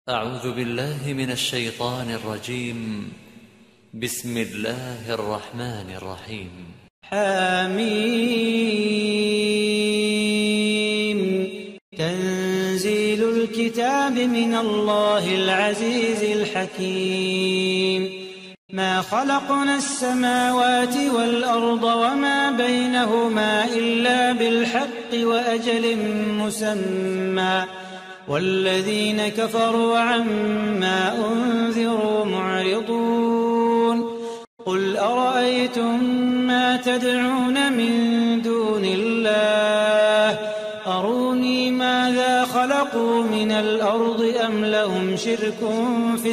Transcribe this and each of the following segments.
أعوذ بالله من الشيطان الرجيم. بسم الله الرحمن الرحيم. حميم. تنزيل الكتاب من الله العزيز الحكيم. ما خلقنا السماوات والأرض وما بينهما إلا بالحق وأجل مسمى، والذين كفروا عما أنذروا معرضون. قل أرأيتم ما تدعون من دون الله أروني ماذا خلقوا من الأرض أم لهم شرك في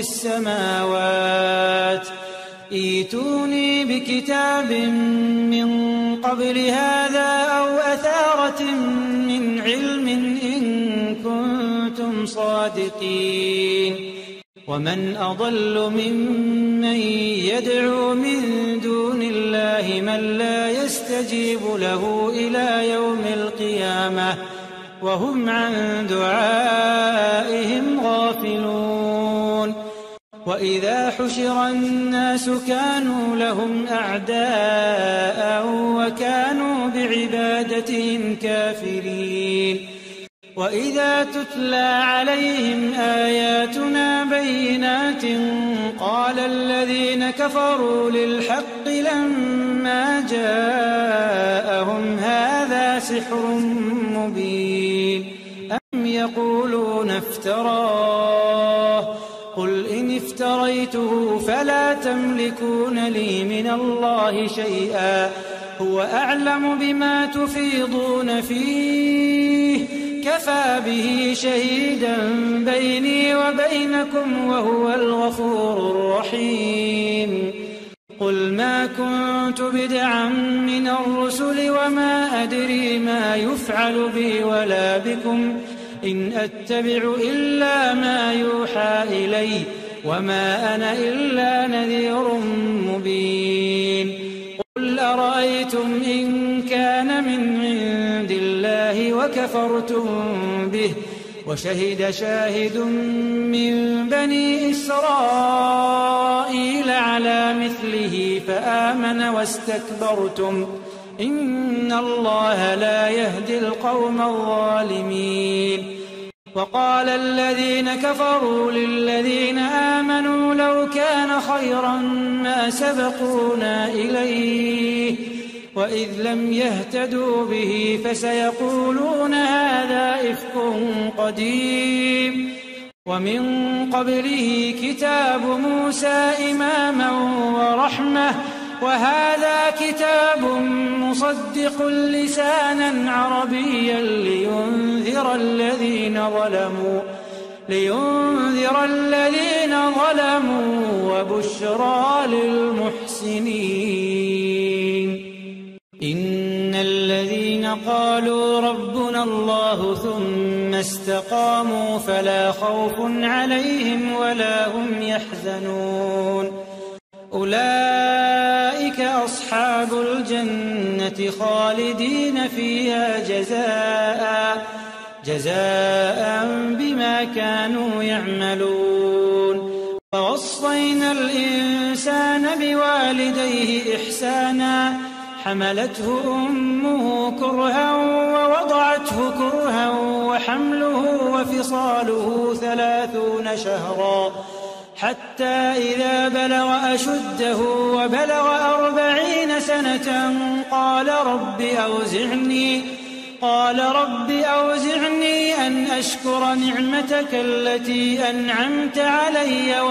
السماوات ائتوني بكتاب من قبل هذا أو أثارة من علم إن كنتم صادقين. ومن أضل ممن يدعو من دون الله من لا يستجيب له إلى يوم القيامة وهم عن دعائهم غافلون. وإذا حشر الناس كانوا لهم أعداء وكانوا بعبادتهم كافرين. وإذا تتلى عليهم آياتنا بينات قال الذين كفروا للحق لما جاءهم هذا سحر مبين أم يقولون افتراه قل إن افتريته فلا تملكون لي من الله شيئا هو أعلم بما تفيضون فيه كفى به شهيدا بيني وبينكم وهو الغفور الرحيم. قل ما كنت بدعا من الرسل وما أدري ما يفعل بي ولا بكم إن أتبع إلا ما يوحى إلي وما أنا إلا نذير مبين. قل أرأيتم إن كان من عند الله وكفرتم به وشهد شاهد من بني إسرائيل على مثله فآمن واستكبرتم إن الله لا يهدي القوم الظالمين. وقال الذين كفروا للذين آمنوا لو كان خيرا ما سبقونا إليه وإذ لم يهتدوا به فسيقولون هذا إفك قديم. ومن قبله كتاب موسى إماما ورحمة وهذا كتاب مصدق لسانا عربيا لينذر الذين ظلموا وبشرى للمحسنين. إن الذين قالوا ربنا الله ثم استقاموا فلا خوف عليهم ولا هم يحزنون أولئك أصحاب الجنة خالدين فيها جزاء بما كانوا يعملون. ووصينا الإنسان بوالديه إحسانا حملته أمه كرها ووضعته كرها وحمله وفصاله 30 شهرا حتى إذا بلغ أشده وبلغ 40 سنة قال رب أوزعني أن أشكر نعمتك التي أنعمت علي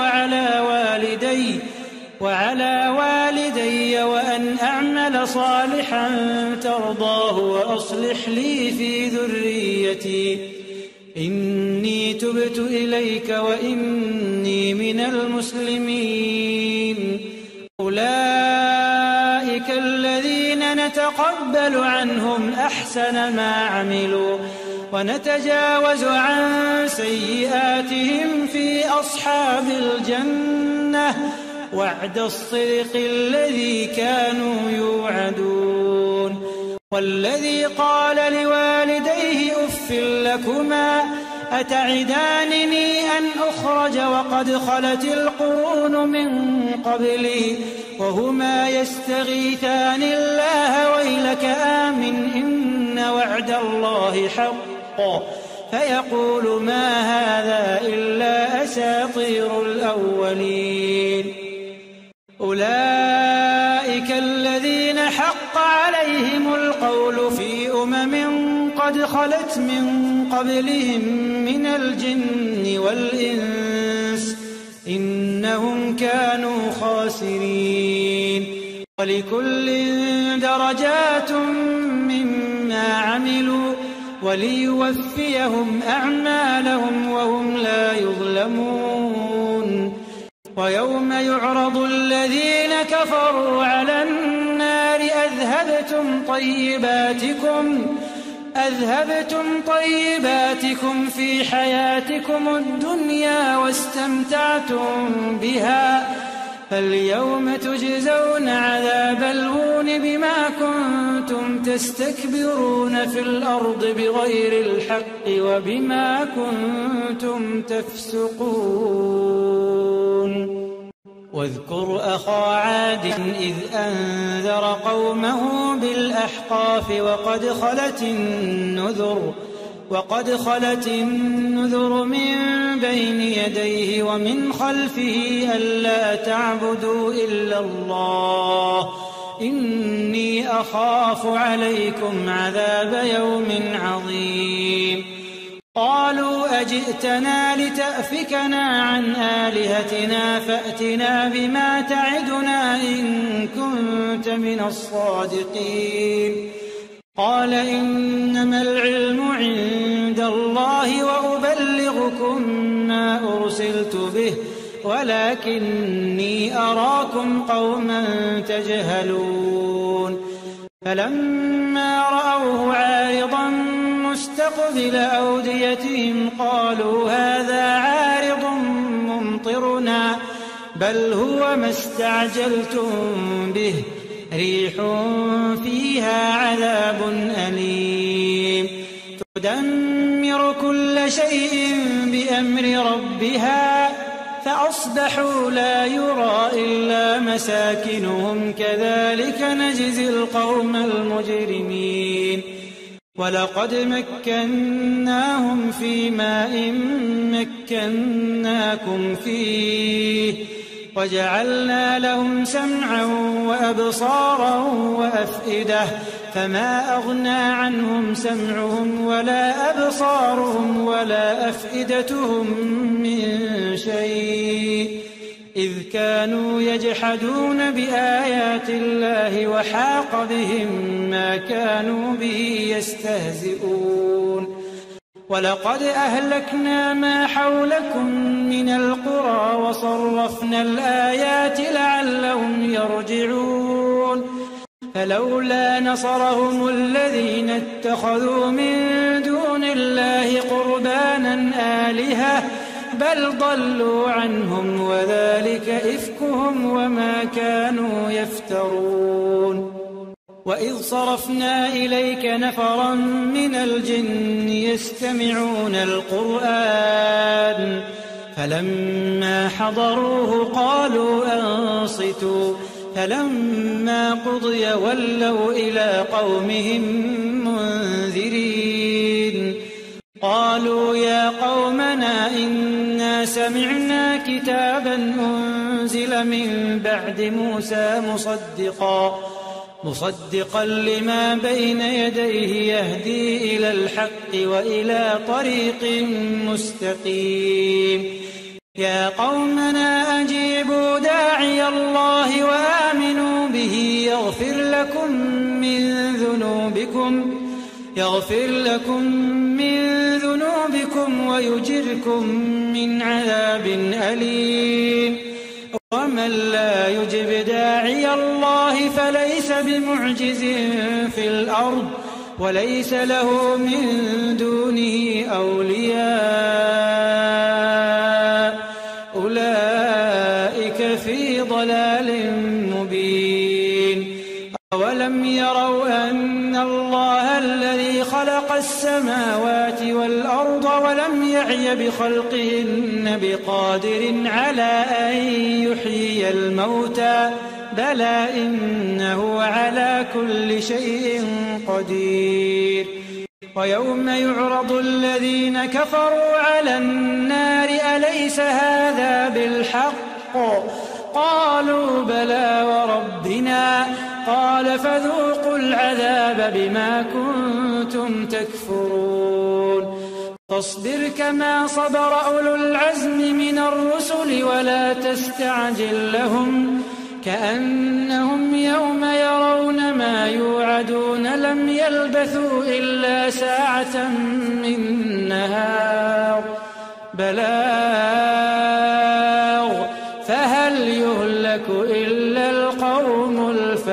وعلى والدي وأن أعمل صالحا ترضاه وأصلح لي في ذريتي إني تبت إليك وإني من المسلمين. أولئك الذين نتقبل عنهم أحسن ما عملوا ونتجاوز عن سيئاتهم في أصحاب الجنة وعد الصدق الذي كانوا يوعدون. والذي قال لوالديه أف لكما أتعدانني أن أخرج وقد خلت القرون من قبلي وهما يستغيثان الله ويلك آمن إن وعد الله حق فيقول ما هذا إلا أساطير الأولين أولئك الذين حق عليهم القول في قد خلت من قبلهم من الجن والإنس إنهم كانوا خاسرين ولكل درجات مما عملوا وليوفيهم أعمالهم وهم لا يظلمون ويوم يعرض الذين كفروا على النار أذهبتم طيباتكم في حياتكم الدنيا واستمتعتم بها فاليوم تجزون عذاب الهون بما كنتم تستكبرون في الأرض بغير الحق وبما كنتم تفسقون واذكر أخا عاد إذ أنذر قومه بالأحقاف وقد خلت النذر من بين يديه ومن خلفه ألا تعبدوا إلا الله إني أخاف عليكم عذاب يوم عظيم قالوا أجئتنا لتأفكنا عن آلهتنا فأتنا بما تعدنا إن كنت من الصادقين قال إنما العلم عند الله وأبلغكم ما أرسلت به ولكني أراكم قوما تجهلون فلما رأوه عارضا مستقبل أوديتهم قالوا هذا عارض ممطرنا بل هو ما استعجلتم به ريح فيها عذاب أليم تدمر كل شيء بأمر ربها فأصبحوا لا يرى إلا مساكنهم كذلك نجزي القوم المجرمين ولقد مكناهم في ماء مكناكم فيه وجعلنا لهم سمعا وأبصارا وأفئدة فما أغنى عنهم سمعهم ولا أبصارهم ولا أفئدتهم من شيء إذ كانوا يجحدون بآيات الله وحاق بهم ما كانوا به يستهزئون ولقد أهلكنا ما حولكم من القرى وصرفنا الآيات لعلهم يرجعون فلولا نصرهم الذين اتخذوا من دون الله قربانا آلهة بل ضلوا عنهم وذلك إفكهم وما كانوا يفترون وإذ صرفنا إليك نفرا من الجن يستمعون القرآن فلما حضروه قالوا أنصتوا فلما قضي ولوا إلى قومهم منذرين قالوا يا قومنا إنا سمعنا كتابا أنزل من بعد موسى مصدقا لما بين يديه يهدي إلى الحق وإلى طريق مستقيم يا قومنا أجيبوا داعي الله وآمنوا به يغفر لكم من ذنوبكم ويجركم من عذاب أليم ومن لا يجب داعي الله فليس بمعجز في الأرض وليس له من دونه أولياء أولئك في ضلال مبين أولم يروا أن الله الذي خلق السماوات والأرض ولم يعي بخلقهن بقادر على أن يحيي الموتى بلى إنه على كل شيء قدير. ويوم يعرض الذين كفروا على النار أليس هذا بالحق قالوا بلى وربنا قال فذوقوا العذاب بما كنتم تكفرون. فاصبر كما صبر أولو العزم من الرسل ولا تستعجل لهم كأنهم يوم يرون ما يوعدون لم يلبثوا إلا ساعة من نهار بلاغ فهل يهلك إلا القوم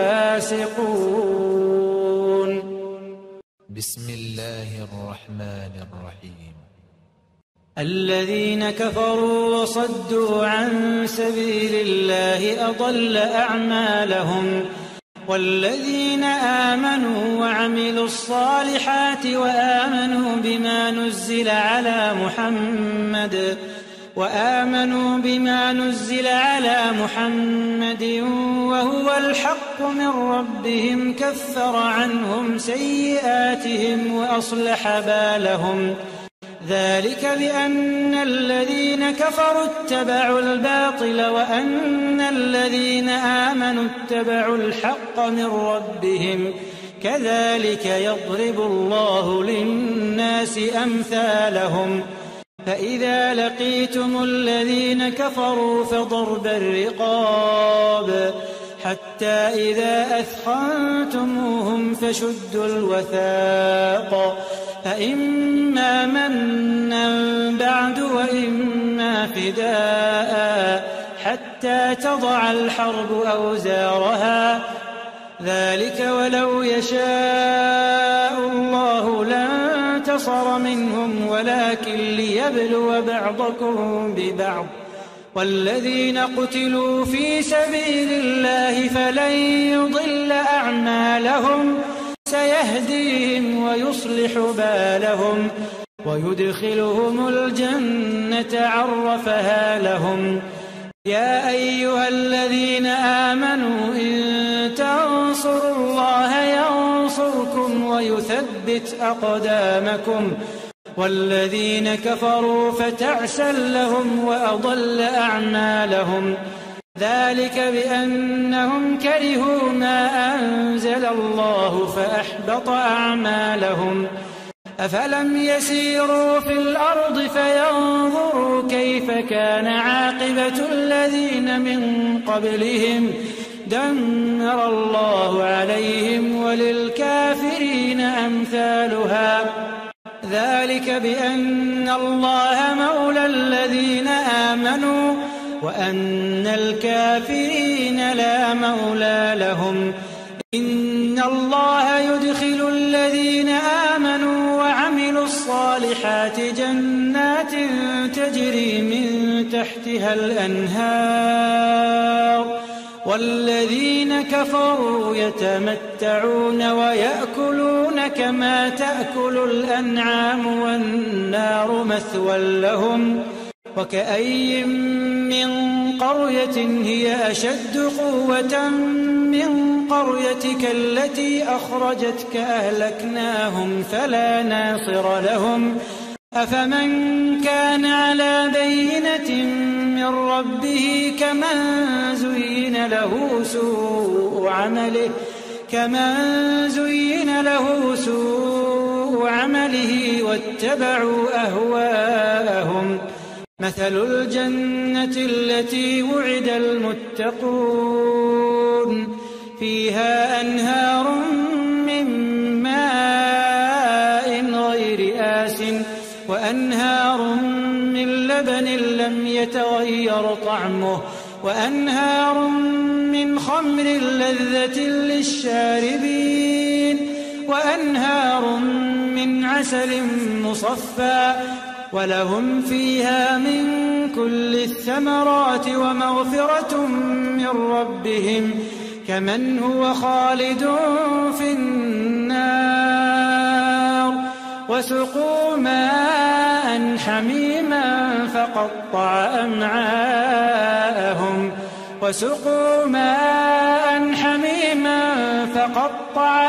الفاسقون. بسم الله الرحمن الرحيم. الذين كفروا وصدوا عن سبيل الله أضل أعمالهم والذين آمنوا وعملوا الصالحات وآمنوا بما نزل على محمد وهو الحق من ربهم كفر عنهم سيئاتهم وأصلح بالهم ذلك بأن الذين كفروا اتبعوا الباطل وأن الذين آمنوا اتبعوا الحق من ربهم كذلك يضرب الله للناس أمثالهم. فإذا لقيتم الذين كفروا فضرب الرقاب حتى إذا أثخنتموهم فشدوا الوثاق فإما منا بعد وإما فداء حتى تضع الحرب أوزارها ذلك ولو يشاء الله لانتصر منهم ولكن ليبلو بعضكم ببعض والذين قتلوا في سبيل الله فلن يضل أعمالهم سيهديهم ويصلح بالهم ويدخلهم الجنة عرفها لهم. يا أيها الذين آمنوا إن تنصروا الله ينصركم ويثبت أقدامكم والذين كفروا فتعسا لهم وأضل أعمالهم ذلك بأنهم كرهوا ما أنزل الله فأحبط أعمالهم. أفلم يسيروا في الأرض فينظروا كيف كان عاقبة الذين من قبلهم دمر الله عليهم وللكافرين أمثالها ذلك بأن الله مولى الذين آمنوا وأن الكافرين لا مولى لهم. إن الله يدخل الذين آمنوا وعملوا الصالحات جنات تجري من تحتها الأنهار والذين كفروا يتمتعون ويأكلون كما تأكل الأنعام والنار مثوى لهم. وكأي من قرية هي أشد قوة من قريتك التي أخرجتك أهلكناهم فلا ناصر لهم. أفمن كان على بينة من ربه كمن زين له سوء عمله واتبعوا أهواءهم. مثل الجنة التي وعد المتقون فيها أنهار من ماء غير آسٍ وأنهار من لبن لم يتغير طعمه وأنهار من خمر لذة للشاربين وأنهار من عسل مصفى ولهم فيها من كل الثمرات ومغفرة من ربهم كمن هو خالد في النار وسقوا ماء حميما فقطع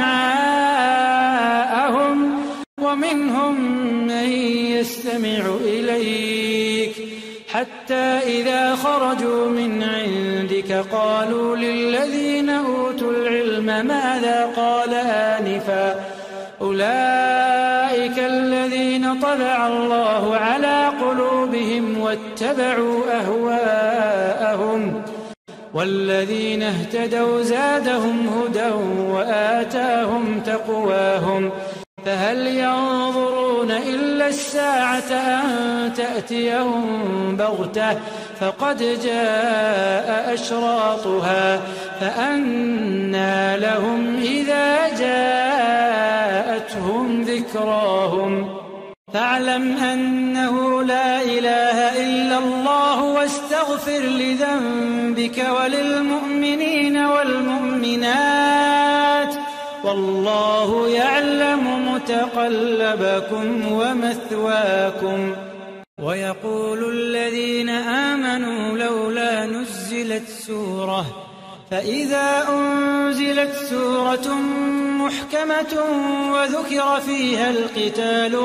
أمعاءهم ومنهم من يستمع إليك حتى إذا خرجوا من عندك قالوا للذين أوتوا العلم ماذا قال آنفا أولئك الذين طبع الله على قلوبهم واتبعوا أهواءهم والذين اهتدوا زادهم هدى وآتاهم تقواهم فهل ينظرون إلا الساعة أن تأتيهم بغتة فقد جاء أشراطها فأنى لهم إذا جاءتهم ذكراهم فاعلم أنه لا إله إلا الله واستغفر لذنبك وللمؤمنين والمؤمنات والله يعلم متقلبكم ومثواكم. ويقول الذين آمنوا لولا نزلت سورة فإذا أنزلت سورة محكمة وذكر فيها القتال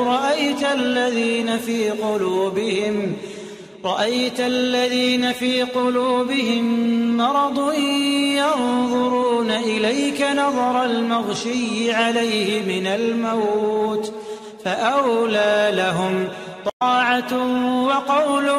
رأيت الذين في قلوبهم مرض ينظرون إليك نظر المغشي عليه من الموت فأولى لهم طاعة وقول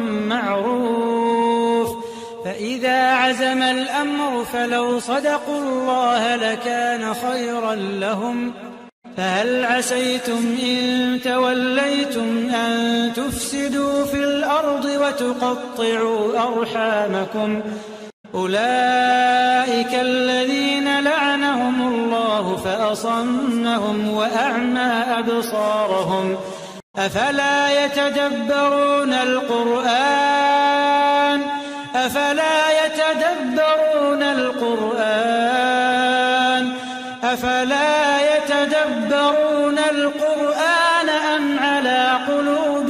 معروف فإذا عزم الأمر فلو صدقوا الله لكان خيرا لهم فهل عسيتم إن توليتم أن تفسدوا في الأرض وتقطعوا أرحامكم أولئك الذين لعنهم الله فأصمهم وأعمى أبصارهم أفلا يتدبرون القرآن أم على قلوب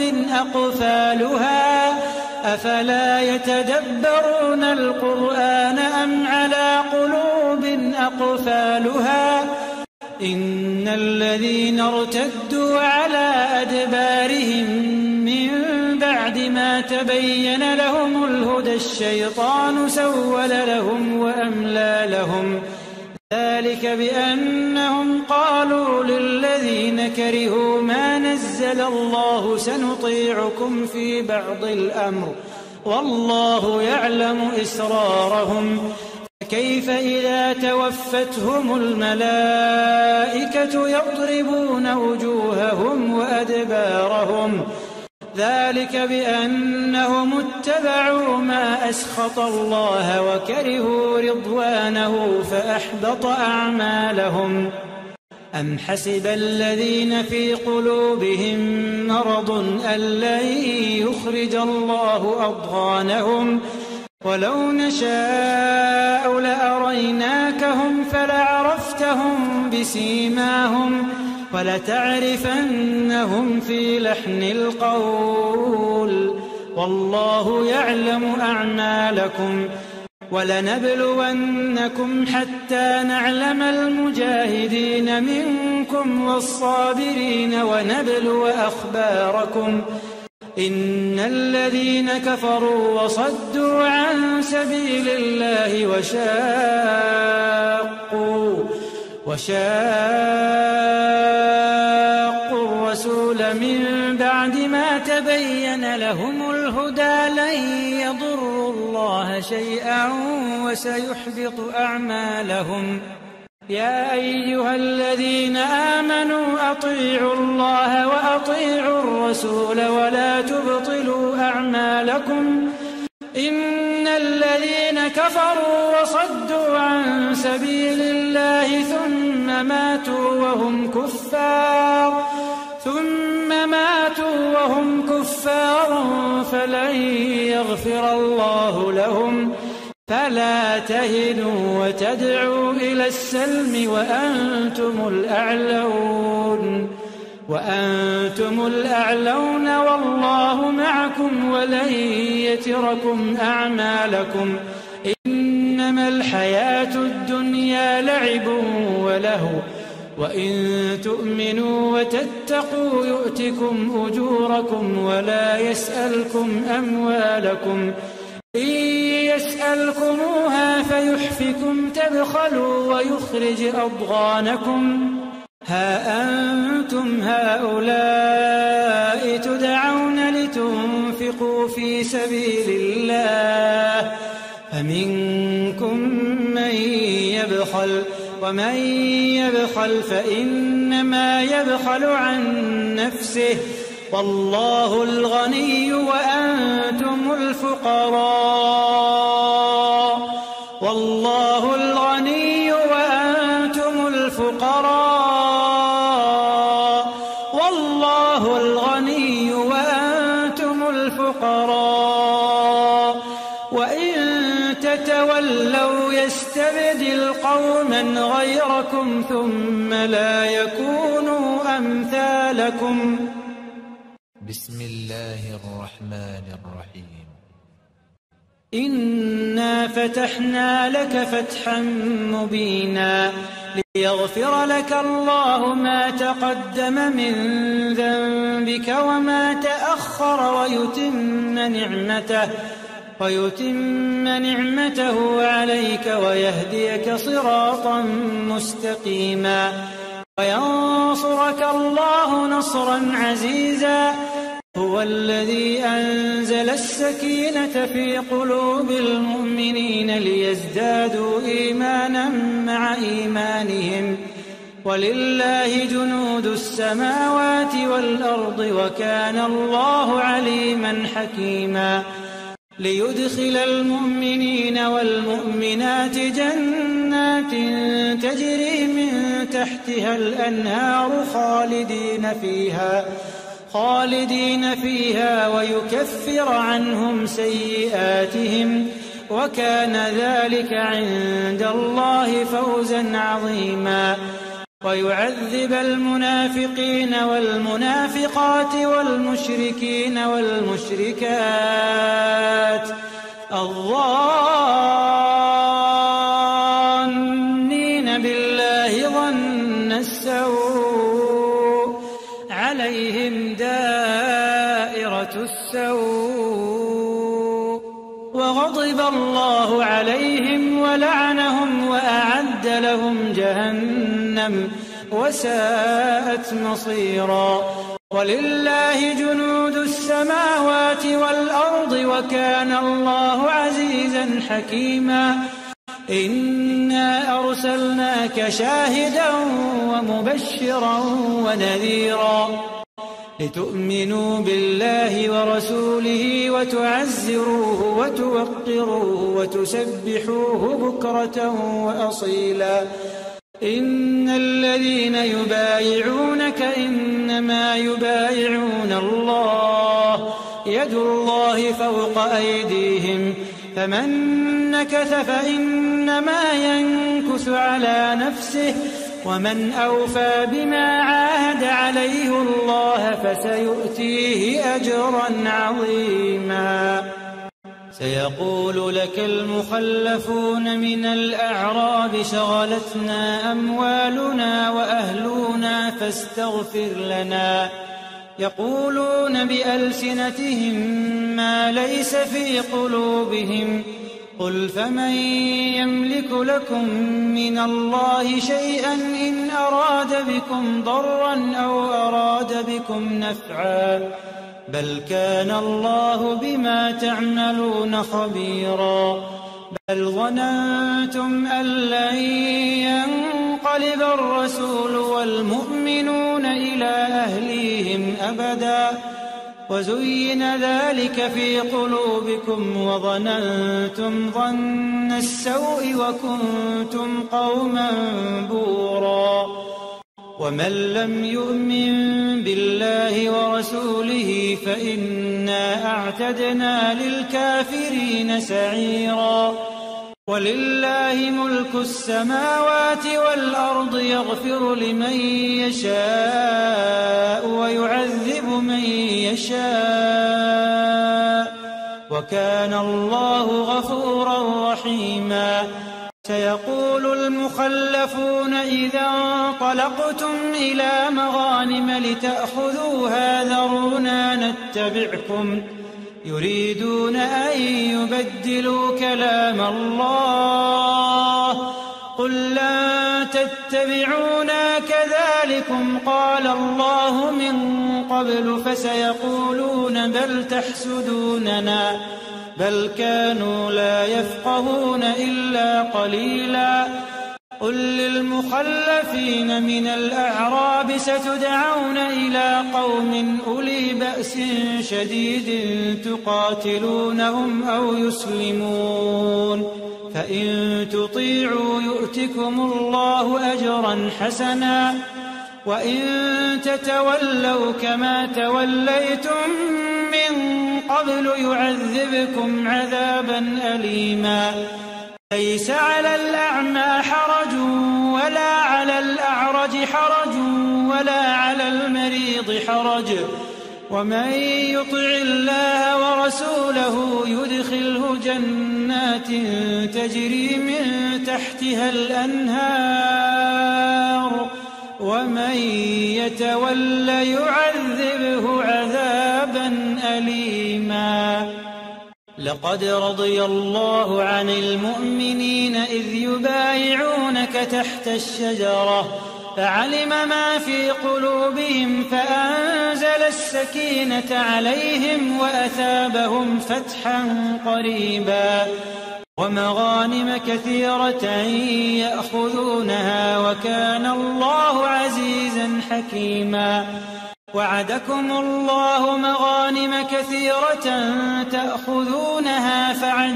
أقفالها إن الذين ارتدوا على أدبارهم من بعد ما تبين لهم الهدى الشيطان سول لهم وأملى لهم ذلك بأنهم قالوا للذين كرهوا ما نزل الله سنطيعكم في بعض الأمر والله يعلم إسرارهم كيف إذا توفتهم الملائكة يضربون وجوههم وأدبارهم ذلك بأنهم اتبعوا ما أسخط الله وكرهوا رضوانه فأحبط أعمالهم أم حسب الذين في قلوبهم مرض أن لن يخرج الله أضغانهم ولو نشاء لأريناكهم فلعرفتهم بسيماهم ولتعرفنهم في لحن القول والله يعلم أعمالكم ولنبلونكم حتى نعلم المجاهدين منكم والصابرين ونبلو أخباركم إن الذين كفروا وصدوا عن سبيل الله وشاقوا الرسول من بعد ما تبين لهم الهدى لن يضروا الله شيئا وسيحبط أعمالهم يا أيها الذين آمنوا أطيعوا الله وأطيعوا الرسول ولا تبطلوا أعمالكم إن الذين كفروا وصدوا عن سبيل الله ثم ماتوا وهم كفار فلن يغفر الله لهم فلا تهنوا وتدعوا إلى السلم وأنتم الأعلون وأنتم الأعلون والله معكم ولن يتركم أعمالكم إنما الحياة الدنيا لعب ولهو وإن تؤمنوا وتتقوا يؤتكم أجوركم ولا يسألكم أموالكم إن يسألكموها فيحفكم تبخلوا ويخرج أضغانكم ها أنتم هؤلاء تدعون لتنفقوا في سبيل الله فمنكم من يبخل ومن يبخل فإنما يبخل عن نفسه والله الغني وأنتم الفقراء والله الغني وأنتم الفقراء والله الغني وأنتم الفقراء وإن تتولوا يستبدل قوما غيركم ثم لا يكونوا أمثالكم. بسم الله الرحمن الرحيم. إنا فتحنا لك فتحا مبينا ليغفر لك الله ما تقدم من ذنبك وما تأخر ويتم نعمته عليك ويهديك صراطا مستقيما وينصرك الله نصرا عزيزا هو الذي أنزل السكينة في قلوب المؤمنين ليزدادوا إيمانا مع إيمانهم ولله جنود السماوات والأرض وكان الله عليما حكيما ليدخل المؤمنين والمؤمنات جنات تجري من تحتها الأنهار خالدين فيها ويكفر عنهم سيئاتهم وكان ذلك عند الله فوزا عظيما ويعذب المنافقين والمنافقات والمشركين والمشركات الظانين بالله ظن السوء عليهم دائرة السوء وغضب الله عليهم ولعنهم وأعد لهم جهنم وساءت مصيرا ولله جنود السماوات والأرض وكان الله عزيزا حكيما إنا أرسلناك شاهدا ومبشرا ونذيرا لتؤمنوا بالله ورسوله وتعزروه وتوقروه وتسبحوه بكرة وأصيلا إن الذين يبايعونك إنما يبايعون الله يد الله فوق أيديهم فمن نكث فإنما ينكث على نفسه ومن أوفى بما عاهد عليه الله فسيؤتيه أجرا عظيما سيقول لك المخلفون من الأعراب شغلتنا أموالنا وأهلنا فاستغفر لنا يقولون بألسنتهم ما ليس في قلوبهم قل فمن يملك لكم من الله شيئا إن أراد بكم ضرا أو أراد بكم نفعا بل كان الله بما تعملون خبيرا بل ظننتم أن لن ينقلب الرسول والمؤمنون إلى أهليهم أبدا وزين ذلك في قلوبكم وظننتم ظن السوء وكنتم قوما بورا ومن لم يؤمن بالله ورسوله فإنا أعتدنا للكافرين سعيرا ولله ملك السماوات والأرض يغفر لمن يشاء ويعذب من يشاء وكان الله غفورا رحيما. سيقول المخلفون إذا انطلقتم إلى مغانم لتأخذوها ذرونا نتبعكم يريدون أن يبدلوا كلام الله قل لن تتبعونا كذلكم قال الله من قبل فسيقولون بل تحسدوننا بل كانوا لا يفقهون إلا قليلا. قل للمخلفين من الأعراب ستدعون إلى قوم أولي بأس شديد تقاتلونهم أو يسلمون فإن تطيعوا يؤتكم الله أجرا حسنا وإن تتولوا كما توليتم من قبل يعذبكم عذابا أليما. ليس على الأعمى حرج ولا على الأعرج حرج ولا على المريض حرج ومن يطع الله ورسوله يدخله جنات تجري من تحتها الأنهار ومن يتول يعذبه عذابا أليما. لقد رضي الله عن المؤمنين إذ يبايعونك تحت الشجرة فعلم ما في قلوبهم فأنزل السكينة عليهم وأثابهم فتحا قريبا ومغانم كثيرة يأخذونها وكان الله عزيزا حكيما. وعدكم الله مغانم كثيرة تأخذونها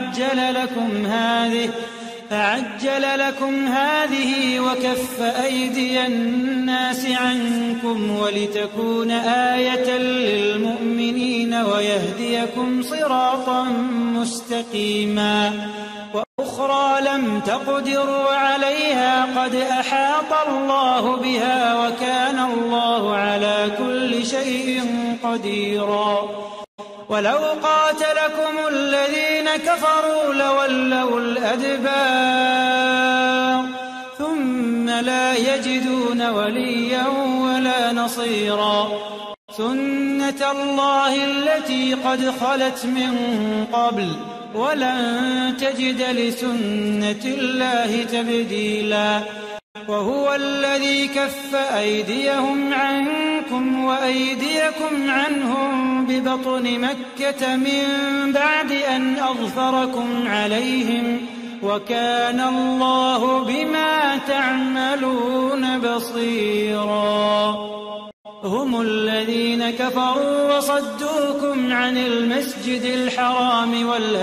فعجل لكم هذه وكف أيدي الناس عنكم ولتكون آية للمؤمنين ويهديكم صراطا مستقيما. وأخرى لم تقدروا عليها قد أحاط الله بها وكان الله على كل شيء قديرا. ولو قاتلكم الذين كفروا لولوا الأدبار ثم لا يجدون وليا ولا نصيرا. سنة الله التي قد خلت من قبل ولن تجد لسنة الله تبديلا. وهو الذي كف أيديهم عنكم وأيديكم عنهم ببطن مكة من بعد أن أظفركم عليهم وكان الله بما تعملون بصيرا. هم الذين كفروا وصدوكم عن المسجد الحرام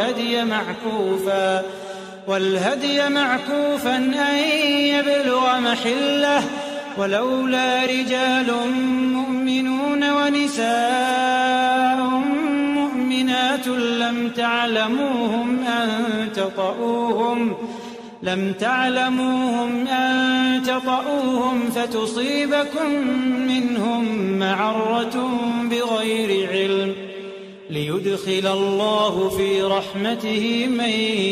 والهدي معكوفا أن يبلغ محله ولولا رجال مؤمنون ونساء مؤمنات لم تعلموهم أن تطؤوهم فتصيبكم منهم معرة بغير علم ليدخل الله في رحمته من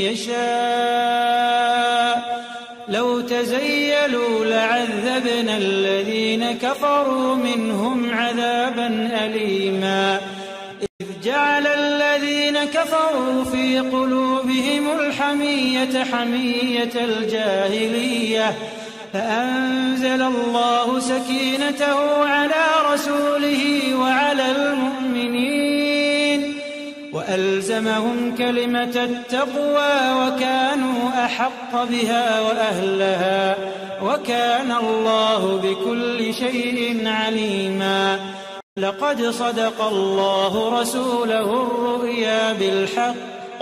يشاء. لو تزيلوا لعذبنا الذين كفروا منهم عذابا أليما. إذ جعل الذين كفروا في قلوبهم الحمية حمية الجاهلية فأنزل الله سكينته على رسوله وعلى المؤمنين وألزمهم كلمة التقوى وكانوا أحق بها وأهلها وكان الله بكل شيء عليما. لقد صدق الله رسوله الرؤيا بالحق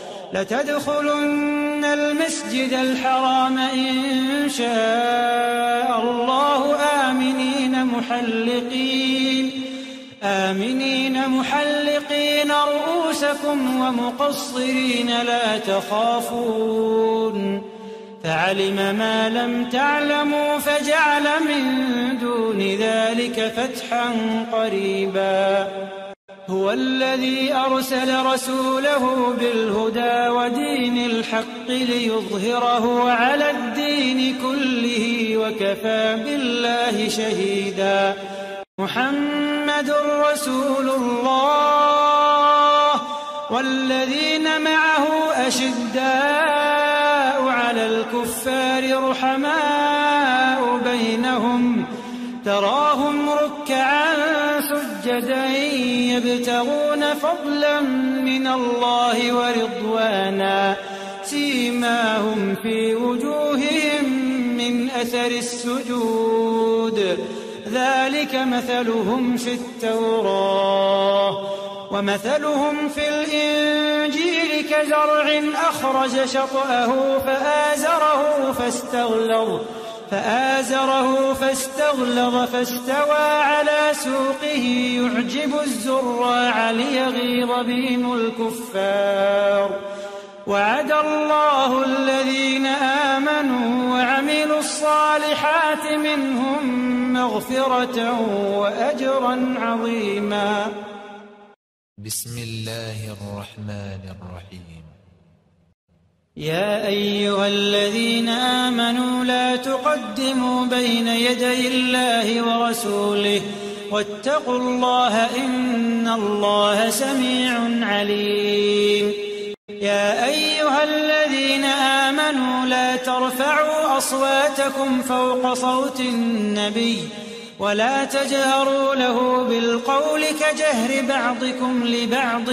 لتدخلن المسجد الحرام إن شاء الله آمنين آمنين محلقين رؤوسكم ومقصرين لا تخافون فعلم ما لم تعلموا فجعل من دون ذلك فتحا قريبا هو الذي أرسل رسوله بالهدى ودين الحق ليظهره على الدين كله وكفى بالله شهيدا محمد رسول الله والذين معه أشداء على الكفار رحماء بينهم تراهم ركعا سجدا يبتغون فضلا من الله ورضوانا سيماهم في وجوههم من أثر السجود ذلك مثلهم في التوراة ومثلهم في الإنجيل كزرع أخرج شطأه فآزره فاستغلظ فاستوى على سوقه يعجب الزراع ليغيظ بهم الكفار وعد الله الذين آمنوا وعملوا الصالحات منهم مغفرة وأجرا عظيما بسم الله الرحمن الرحيم يا أيها الذين آمنوا لا تقدموا بين يدي الله ورسوله واتقوا الله إن الله سميع عليم يا أيها الذين آمنوا لا ترفعوا أصواتكم فوق صوت النبي ولا تجهروا له بالقول كجهر بعضكم لبعض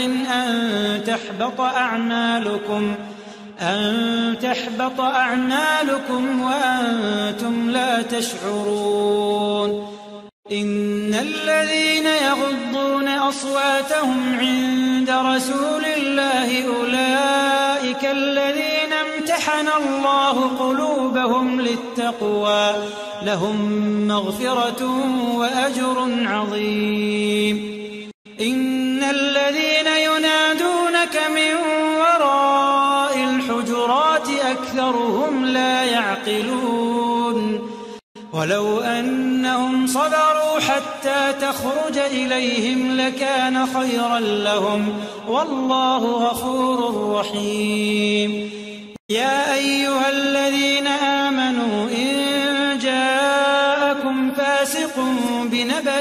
أن تحبط أعمالكم وأنتم لا تشعرون إن الذين يغضون أصواتهم عند رسول الله أولئك الذين امتحن الله قلوبهم للتقوى لهم مغفرة وأجر عظيم إن الذين ينادونك من وراء الحجرات أكثرهم لا يعقلون ولو أنهم صبروا حتى تخرج إليهم لكان خيرا لهم والله غفور رحيم يا أيها الذين آمنوا إن جاءكم فاسق بنبأ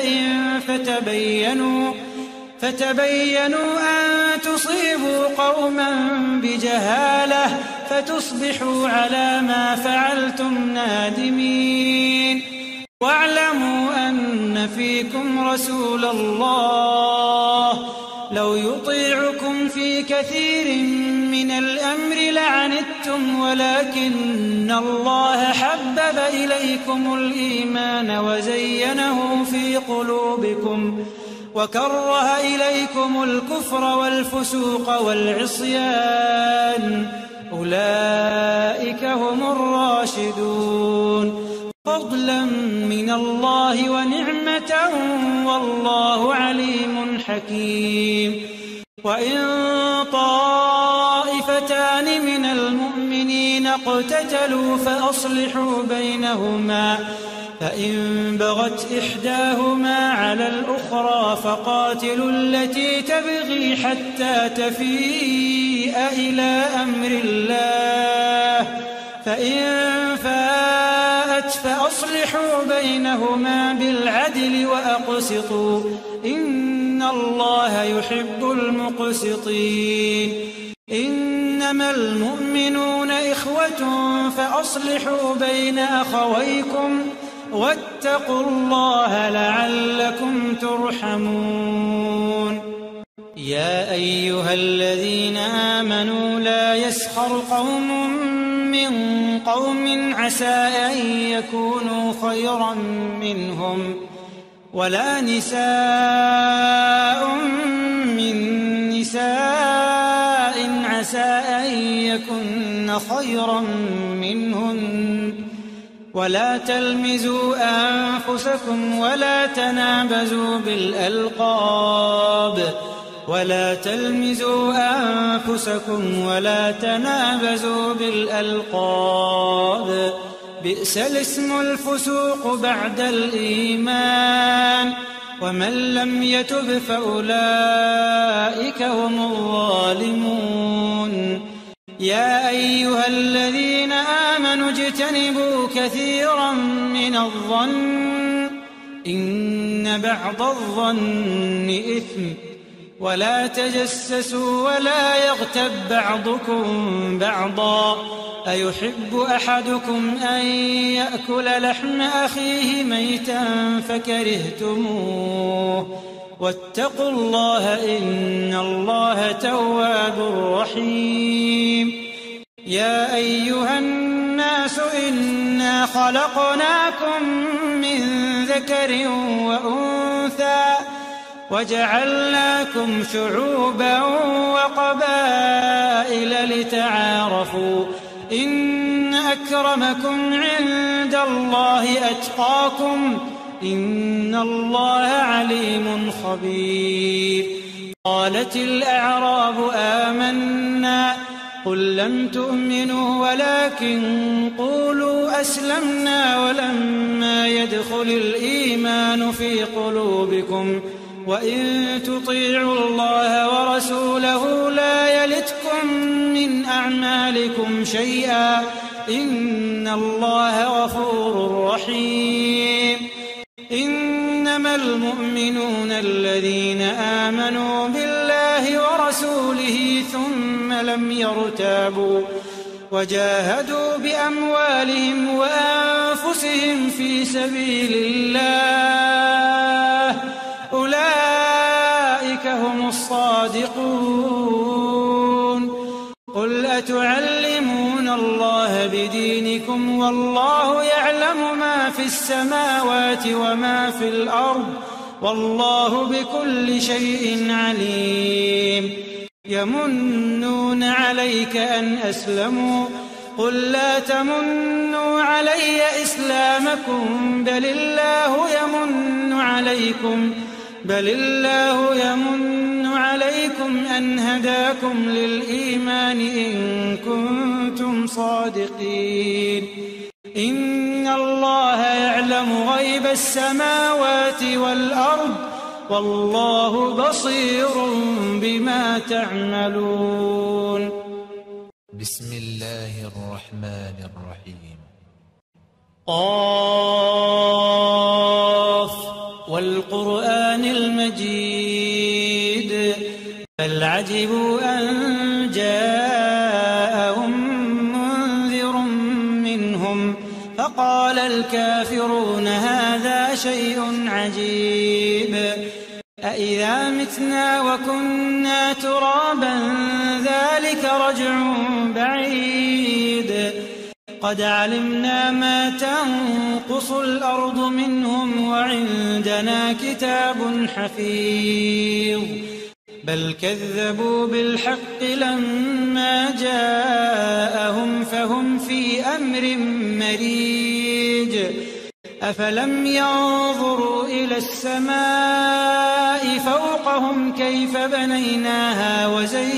فتبينوا أن تصيبوا قوما بجهالة فتصبحوا على ما فعلتم نادمين واعلموا أن فيكم رسول الله لو يطيعكم في كثير من الأمر لعنتم ولكن الله حبب إليكم الإيمان وزينه في قلوبكم وكره إليكم الكفر والفسوق والعصيان أولئك هم الراشدون فضلا من الله ونعمة والله عليم حكيم وإن طائفتان من المؤمنين اقتتلوا فأصلحوا بينهما فإن بغت إحداهما على الأخرى فقاتلوا التي تبغي حتى تفيء إلى أمر الله فإن فاءت فأصلحوا بينهما بالعدل وأقسطوا إن الله يحب المقسطين إنما المؤمنون إخوة فأصلحوا بين أخويكم واتقوا الله لعلكم ترحمون يا أيها الذين آمنوا لا يسخر قوم من قوم عسى أن يكونوا خيرا منهم ولا نساء من نساء عسى أن يكن خيرا منهن ولا تلمزوا أنفسكم ولا تنابزوا بالألقاب بئس الاسم الفسوق بعد الإيمان ومن لم يتب فأولئك هم الظالمون يا أيها الذين آمنوا اجتنبوا كثيرا من الظن إن بعض الظن إثم ولا تجسسوا ولا يغتب بعضكم بعضا أيحب أحدكم أن يأكل لحم أخيه ميتا فكرهتموه واتقوا الله إن الله تواب رحيم يا أيها الناس إنا خلقناكم من ذكر وأنثى وجعلناكم شعوبا وقبائل لتعارفوا إن أكرمكم عند الله أتقاكم إن الله عليم خبير قالت الأعراب آمنا قل لم تؤمنوا ولكن قولوا أسلمنا ولما يدخل الإيمان في قلوبكم وإن تطيعوا الله ورسوله لا يلتكم من أعمالكم شيئا إن الله غفور رحيم إنما المؤمنون الذين آمنوا بالله ورسوله ثم لم يرتابوا وجاهدوا بأموالهم وأنفسهم في سبيل الله أولئك هم الصادقون قل أتعلمون الله بدينكم والله يعلم ما في السماوات وما في الأرض والله بكل شيء عليم يمنون عليك أن أسلموا قل لا تمنوا علي إسلامكم بل الله يمن عليكم أن هداكم للإيمان إن كنتم صادقين إن الله يعلم غيب السماوات والأرض والله بصير بما تعملون بسم الله الرحمن الرحيم قاف والقرآن المجيد بل عجبوا أن جاءهم منذر منهم فقال الكافرون هذا شيء عجيب أإذا متنا وكنا ترابا ذلك رجع بعيد قد علمنا ما تنقص الأرض منهم وعندنا كتاب حفيظ بل كذبوا بالحق لما جاءهم فهم في أمر مريج أفلم ينظروا إلى السماء فوقهم كيف بنيناها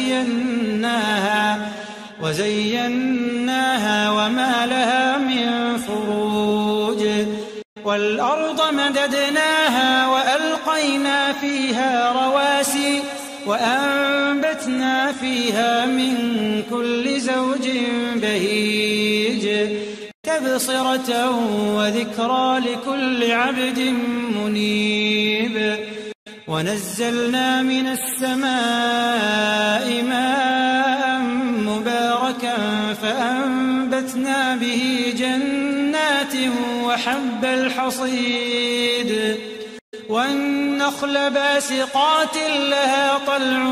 وزيناها وما لها من فروج والأرض مددناها وألقينا فيها رواسي وأنبتنا فيها من كل زوج بهيج تبصرة وذكرى لكل عبد منيب ونزلنا من السماء ماء مباركا فأنبتنا به جنات وحب الحصيد والنخل باسقات لها طلع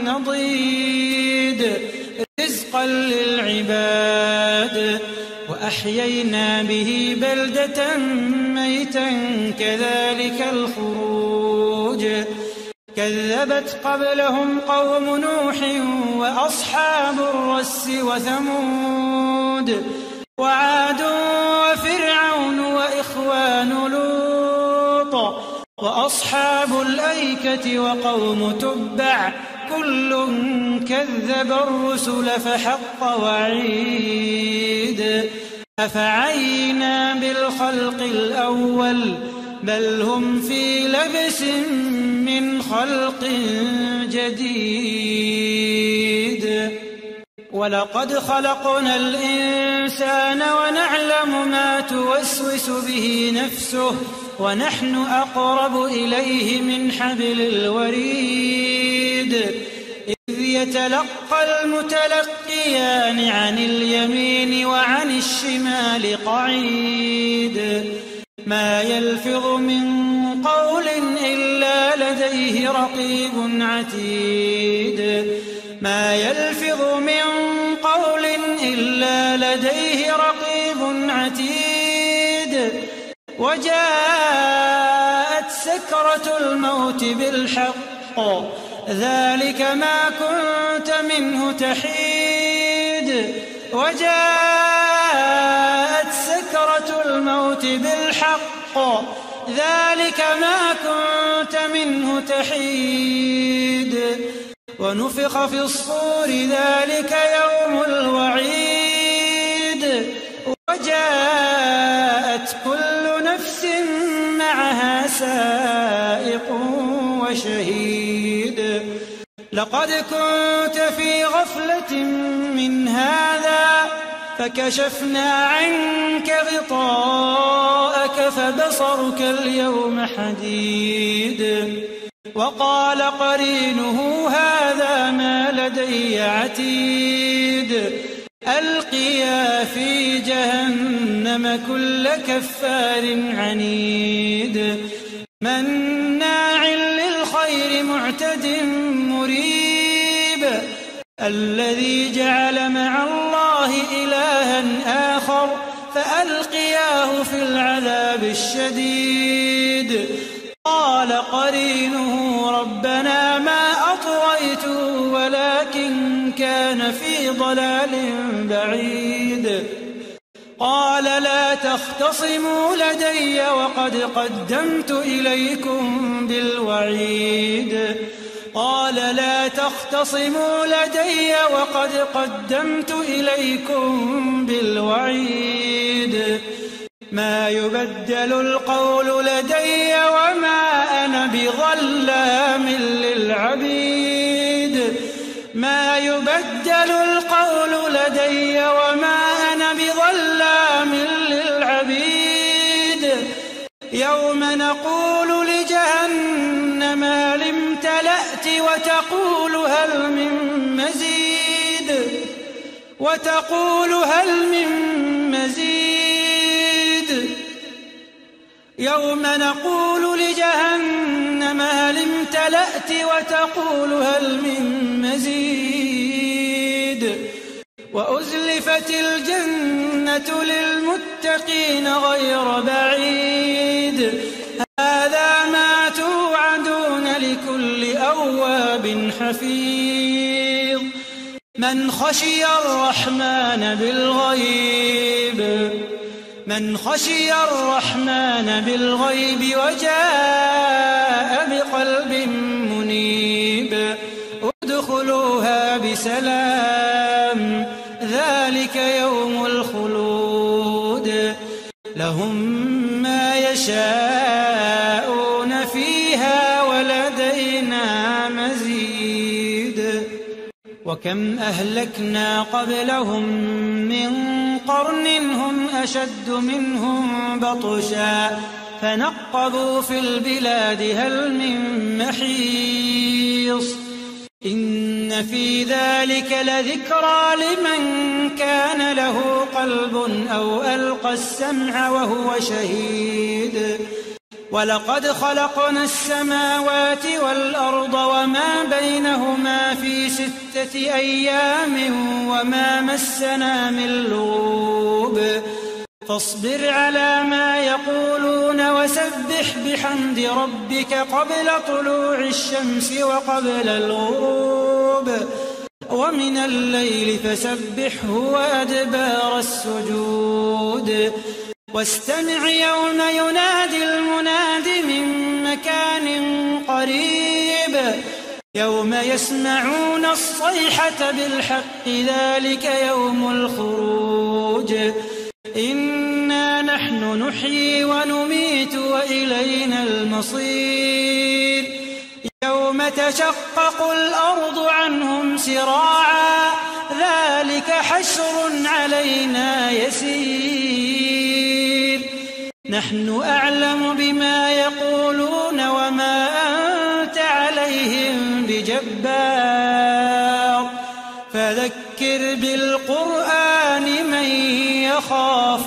نضيد رزقا للعباد وأحيينا به بلدة ميتا كذلك الخروج كذبت قبلهم قوم نوح وأصحاب الرس وثمود وعاد وفرعون وأصحاب الأيكة وقوم تبع كل كذب الرسل فحق وعيد أفعينا بالخلق الأول بل هم في لبس من خلق جديد ولقد خلقنا الإنسان ونعلم ما توسوس به نفسه ونحن أقرب إليه من حبل الوريد إذ يتلقى المتلقيان عن اليمين وعن الشمال قعيد ما يلفظ من قول إلا لديه رقيب عتيد ما يلفظ من قول إلا لديه رقيب عتيد وجاءت سكرة الموت بالحق ذلك ما كنت منه تحيد وجاءت سكرة الموت بالحق ذلك ما كنت منه تحيد ونفخ في الصور ذلك يوم الوعيد وجاءت كل نفس معها سائق وشهيد لقد كنت في غفلة من هذا فكشفنا عنك غطاءك فبصرك اليوم حديد وقال قرينه هذا ما لدي عتيد ألقيا في جهنم كل كفار عنيد مناع للخير معتد مريب الذي جعل مع الله إلها آخر فألقياه في العذاب الشديد قال قرينه ربنا ما أطغيته ولكن كان في ضلال بعيد قال لا تختصموا لدي وقد قدمت إليكم بالوعيد قال لا تختصموا لدي وقد قدمت إليكم بالوعيد ما يبدل القول لدي وما أنا بظلام للعبيد ما يبدل القول لدي وما أنا بظلام للعبيد يوم نقول لجهنم هل امتلأت وتقول هل من مزيد يوم نقول لجهنم هل امتلأت وتقول هل من مزيد وأزلفت الجنة للمتقين غير بعيد هذا ما توعدون لكل أواب حفيظ من خشي الرحمن بالغيب وجاء بقلب منيب ادخلوها بسلام ذلك يوم الخلود لهم ما يشاءون فيها ولدينا مزيد وكم أهلكنا قبلهم من قرن هم أشد منهم بطشا فنقبوا في البلاد هل من محيص إن في ذلك لذكرى لمن كان له قلب أو ألقى السمع وهو شهيد ولقد خلقنا السماوات والأرض وما بينهما في 6 أيام وما مسنا من لغوب فاصبر على ما يقولون وسبح بحمد ربك قبل طلوع الشمس وقبل الغروب ومن الليل فسبحه وأدبار السجود واستمع يوم ينادي المناد من مكان قريب يوم يسمعون الصيحة بالحق ذلك يوم الخروج إنا نحن نحيي ونميت وإلينا المصير يوم تشقق الأرض عنهم سراعا ذلك حشر علينا يسير نحن أعلم بما يقولون وما أنت عليهم بجبار فذكر بالقرآن من يخاف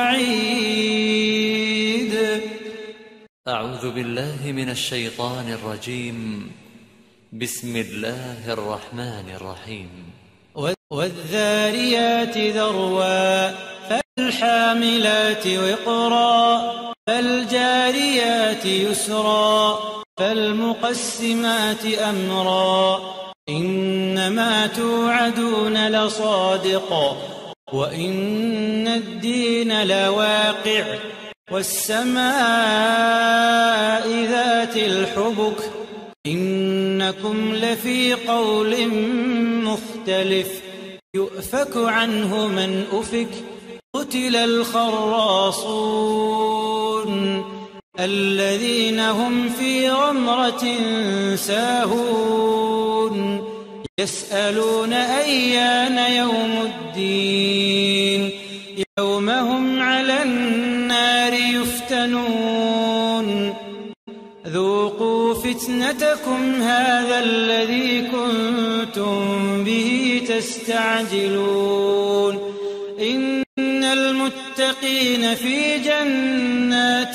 وعيد. أعوذ بالله من الشيطان الرجيم. بسم الله الرحمن الرحيم. والذاريات ذروا فالحاملات وقرا فالجاريات يسرا فالمقسمات أمرا إنما توعدون لصادق وإن الدين لواقع والسماء ذات الحبك إنكم لفي قول مختلف يؤفك عنه من أفك قتل الخراصون الذين هم في غمرة ساهون يسألون أيان يوم الدين يوم هم على النار يفتنون ذوقوا فتنتكم هذا الذي كنتم به تستعجلون إن المتقين في جنات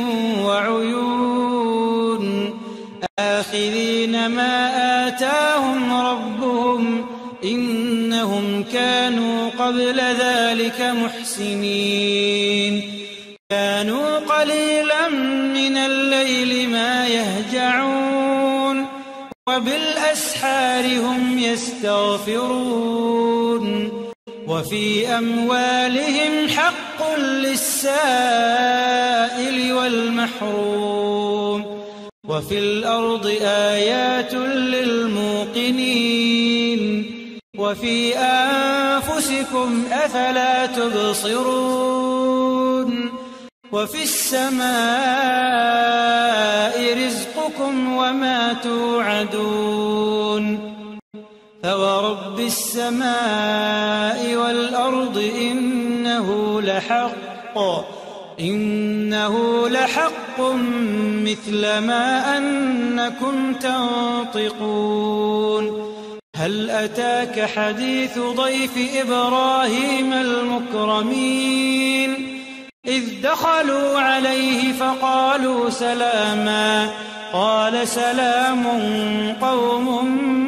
وعيون آخذين ما آتاهم ربهم إنهم كانوا قبل ذلك محسنين كانوا قليلا من الليل ما يهجعون وبالأسحار هم يستغفرون وفي أموالهم حق للسائل والمحروم وفي الأرض آيات للموقنين وفي أنفسكم أفلا تبصرون وفي السماء رزقكم وما توعدون فورب السماء والأرض إنه لحق مثل ما أنكم تنطقون هل أتاك حديث ضيف إبراهيم المكرمين إذ دخلوا عليه فقالوا سلاما قال سلام قوم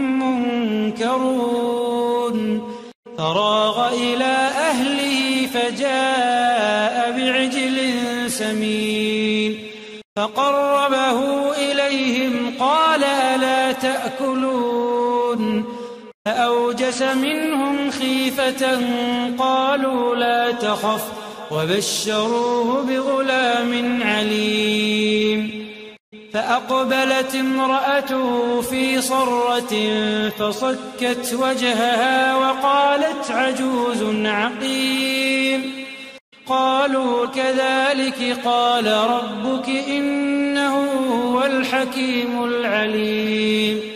منكرون فراغ إلى أهله فجاء بعجل سمين فقربه إليهم قال ألا تأكلون فأوجس منهم خيفة قالوا لا تخف وبشروه بغلام عليم فأقبلت امرأته في صرة فصكت وجهها وقالت عجوز عقيم قالوا كذلك قال ربك إنه هو الحكيم العليم